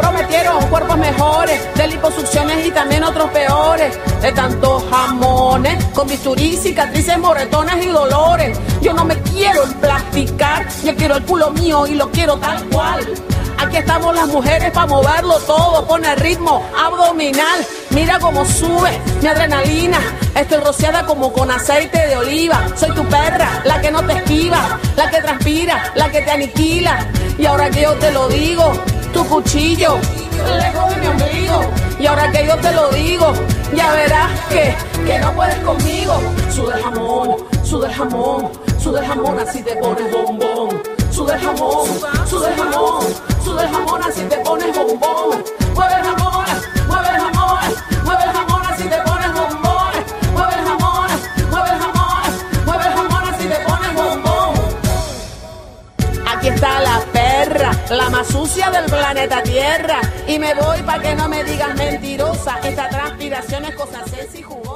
prometieron cuerpos mejores, de liposucciones y también otros peores, de tantos jamones, con bisturí, cicatrices, moretones y dolores. Yo no me quiero emplasticar, yo quiero el culo mío y lo quiero tal cual. Aquí estamos las mujeres para moverlo todo, pone ritmo abdominal. Mira cómo sube mi adrenalina. Estoy rociada como con aceite de oliva. Soy tu perra, la que no te esquiva, la que transpira, la que te aniquila. Y ahora que yo te lo digo, tu cuchillo lejos de mi ombligo. Y ahora que yo te lo digo, ya verás que no puedes conmigo. Suda el jamón, suda el jamón, suda el jamón, así te pones bombón. Suda el jamón, suda el jamón, suda el jamón, así te pones bombón. Mueve el jamón, mueve el jamón, mueve el jamón, así te pones bombón. Mueve el jamón, mueve el jamón, mueve el jamón, así te pones bombón. Aquí está la perra, la más sucia del planeta Tierra. Y me voy pa' que no me digas mentirosa. Esta transpiración es cosa sexy y jugosa.